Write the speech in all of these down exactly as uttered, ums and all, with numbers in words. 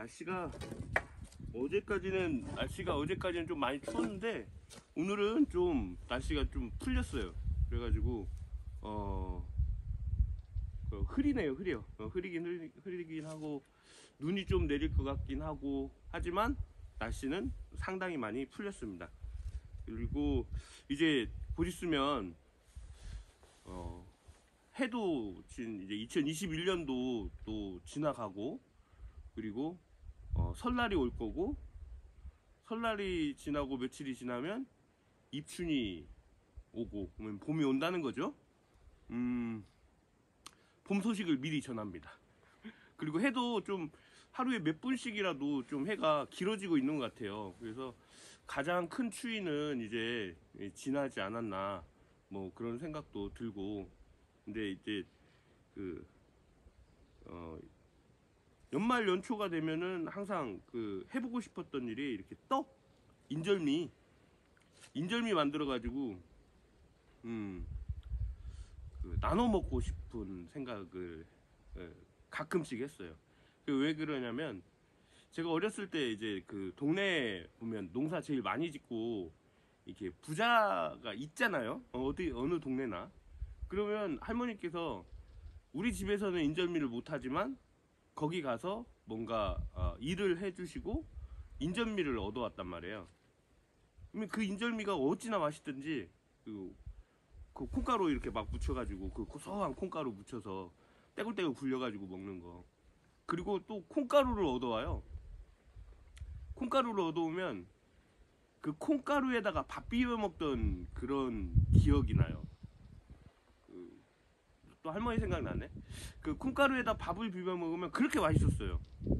날씨가 어제까지는 날씨가 어제까지는 좀 많이 추웠는데 오늘은 좀 날씨가 좀 풀렸어요. 그래가지고 어 그 흐리네요. 흐려. 어, 흐리긴 흐리, 흐리긴 하고 눈이 좀 내릴 것 같긴 하고 하지만 날씨는 상당히 많이 풀렸습니다. 그리고 이제 곧 있으면 어 해도 진 이제 이천이십일 년도 또 지나가고 그리고 어 설날이 올 거고 설날이 지나고 며칠이 지나면 입춘이 오고 그러면 봄이 온다는 거죠. 음, 봄 소식을 미리 전합니다. 그리고 해도 좀 하루에 몇 분씩이라도 좀 해가 길어지고 있는 것 같아요. 그래서 가장 큰 추위는 이제 지나지 않았나 뭐 그런 생각도 들고, 근데 이제 그 어 연말 연초가 되면은 항상 그 해보고 싶었던 일이 이렇게 떡 인절미 인절미 만들어 가지고 음 그 나눠 먹고 싶은 생각을 예, 가끔씩 했어요. 그 왜 그러냐면 제가 어렸을 때 이제 그 동네에 보면 농사 제일 많이 짓고 이렇게 부자가 있잖아요. 어디 어느 동네나. 그러면 할머니께서 우리 집에서는 인절미를 못하지만 거기 가서 뭔가 어, 일을 해주시고 인절미를 얻어왔단 말이에요. 그러면 그 인절미가 어찌나 맛있든지 그, 그 콩가루 이렇게 막 묻혀가지고 그 고소한 콩가루 묻혀서 떼굴떼굴 굴려가지고 먹는 거. 그리고 또 콩가루를 얻어와요. 콩가루를 얻어오면 그 콩가루에다가 밥 비벼 먹던 그런 기억이 나요. 그, 또 할머니 생각나네. 그 콩가루에다 밥을 비벼 먹으면 그렇게 맛있었어요.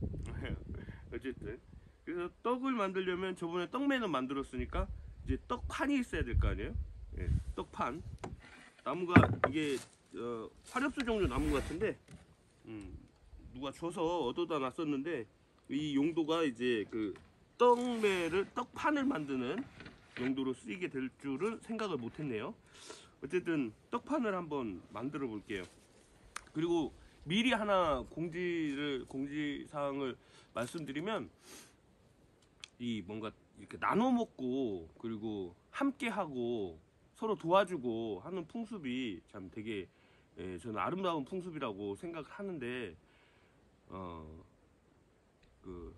어쨌든 그래서 떡을 만들려면 저번에 떡매는 만들었으니까 이제 떡판이 있어야 될 거 아니에요. 예, 떡판. 나무가 이게 어, 화렵수 종류 나무 같은데 음, 누가 줘서 얻어다 놨었는데 이 용도가 이제 그 떡매를 떡판을 만드는 용도로 쓰이게 될 줄은 생각을 못했네요. 어쨌든 떡판을 한번 만들어 볼게요. 그리고 미리 하나 공지를 공지사항을 말씀드리면 이 뭔가 이렇게 나눠 먹고 그리고 함께 하고 서로 도와주고 하는 풍습이 참 되게 예, 저는 아름다운 풍습이라고 생각하는데 어, 그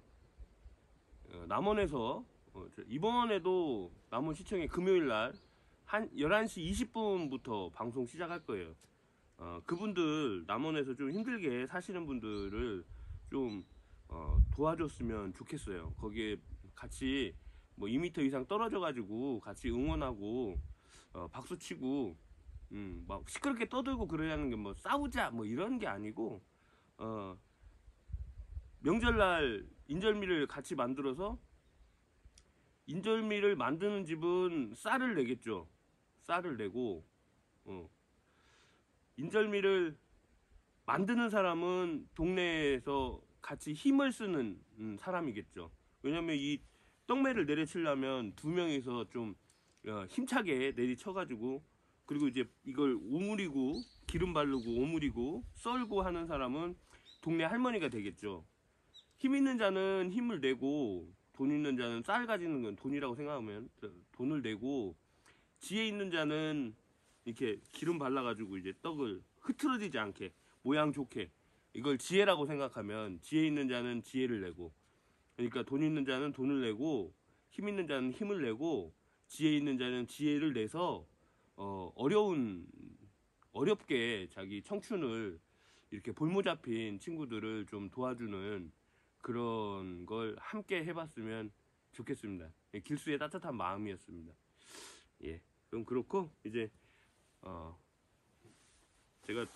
어, 남원에서 어, 이번에도 남원시청에 금요일날 한 열한 시 이십 분부터 방송 시작할 거예요. 어, 그분들 남원에서 좀 힘들게 사시는 분들을 좀 어, 도와줬으면 좋겠어요. 거기에 같이 뭐 이 미터 이상 떨어져 가지고 같이 응원하고 어, 박수치고 음, 막 시끄럽게 떠들고 그러려는 게 뭐 싸우자 뭐 이런 게 아니고 어, 명절날 인절미를 같이 만들어서 인절미를 만드는 집은 쌀을 내겠죠. 쌀을 내고 어, 인절미를 만드는 사람은 동네에서 같이 힘을 쓰는 음, 사람이겠죠. 왜냐면 이 떡매를 내리치려면 두 명이서 좀 어, 힘차게 내리쳐가지고 그리고 이제 이걸 오므리고 기름 바르고 오므리고 썰고 하는 사람은 동네 할머니가 되겠죠. 힘 있는 자는 힘을 내고 돈 있는 자는 쌀 가지는 건 돈이라고 생각하면 돈을 내고 지혜 있는 자는 이렇게 기름 발라가지고 이제 떡을 흐트러지지 않게 모양 좋게 이걸 지혜라고 생각하면 지혜 있는 자는 지혜를 내고 그러니까 돈 있는 자는 돈을 내고 힘 있는 자는 힘을 내고 지혜 있는 자는 지혜를 내서 어, 어려운 어렵게 자기 청춘을 이렇게 볼모 잡힌 친구들을 좀 도와주는 그런 걸 함께 해봤으면 좋겠습니다. 예, 길수의 따뜻한 마음이었습니다. 예, 그럼 그렇고 이제 어, 제가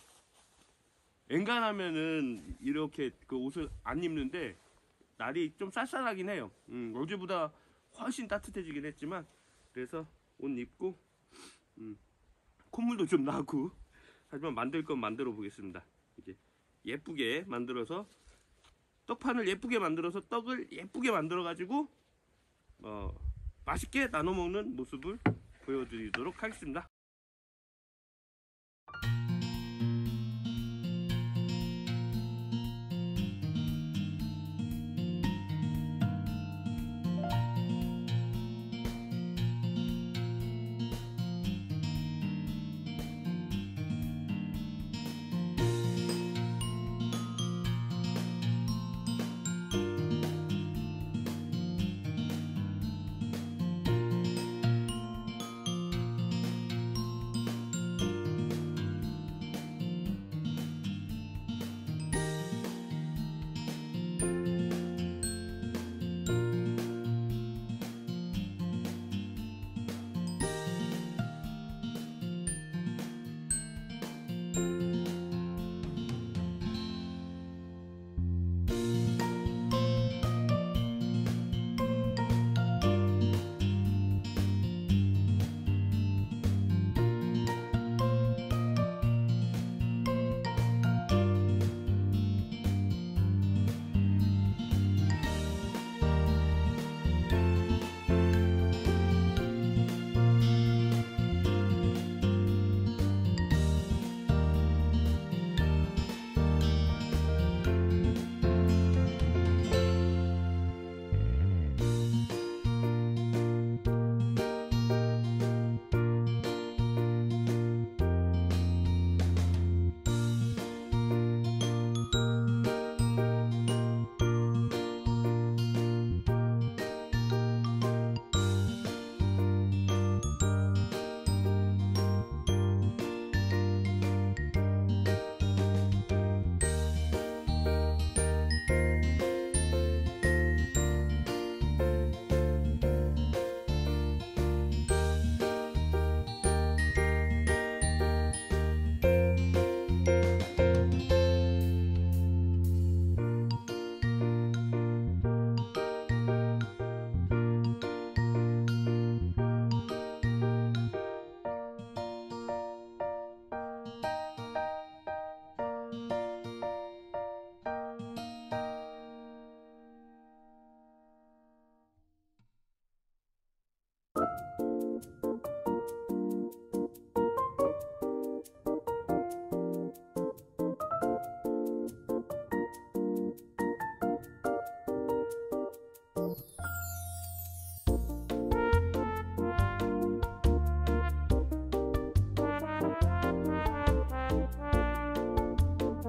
엔간하면은 이렇게 그 옷을 안 입는데 날이 좀 쌀쌀하긴 해요. 음, 어제보다 훨씬 따뜻해지긴 했지만 그래서 옷 입고 음, 콧물도 좀 나고 하지만 만들 건 만들어 보겠습니다. 이제 예쁘게 만들어서 떡판을 예쁘게 만들어서 떡을 예쁘게 만들어 가지고 어, 맛있게 나눠 먹는 모습을 보여드리도록 하겠습니다.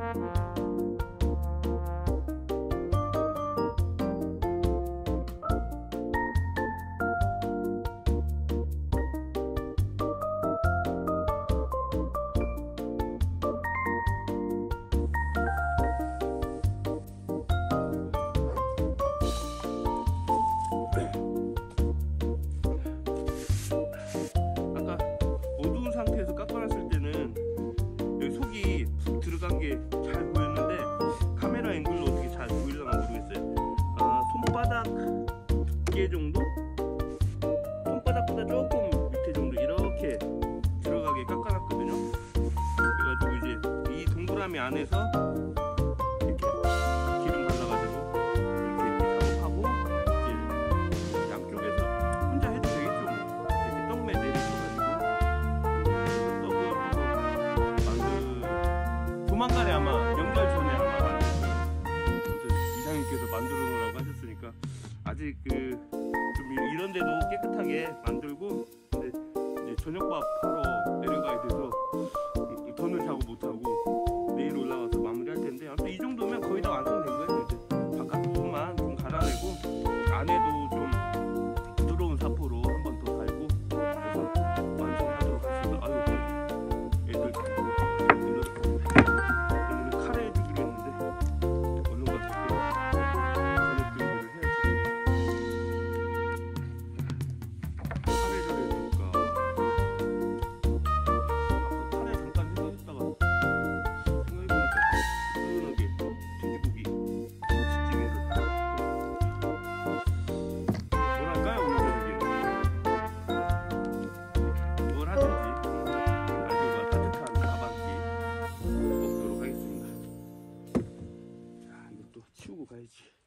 아까 어두운 상태에서 깎아놨을 때는 여기 속이 푹 들어간 게 잘 보였는데 카메라 앵글로 어떻게 잘 보이려나 모르겠어요. 아, 손바닥 두께 정도? 손바닥보다 조금 밑에 정도 이렇게 들어가게 깎아놨거든요. 그래가지고 이제 이 동그라미 안에서 이렇게 기름 발라가지고 이렇게 작업하고 이제 양쪽에서 혼자 해도 되겠죠. 이렇게 떡매 내리셔가지고 떡을 하고 만들 조만간에 아마 명절 전에 아마 만들 거예요. 이사님께서 만들어 놓으라고 하셨으니까 아직 그 좀 이런 데도 깨끗하게 만들고 근데 이제 저녁밥 하러 내려가야 돼서 더는 작업 못하고 내일 올라가서 마무리할 텐데 아무튼 이 정도면 거의 다 완성된 거예요. 이제 바깥 부분만 좀 갈아내고 안에도 좀 부드러운 사포로 한 번 더 달고 그래서 완성하도록 하겠습니다. 아유 애들 오늘은 카레 해주기로 했는데 얼른 가서 저녁 준비를 해야지. 카레를 해줄까? 아까 카레 잠깐 생각했다가 생각해보니까 시원하게 돼지고기 김치찌개를 뭘 할까요 오늘 저녁에? 뭘 하든지 아들과 따뜻한 밥 한 끼 먹도록 하겠습니다. 자 이것도 치우고 가야지.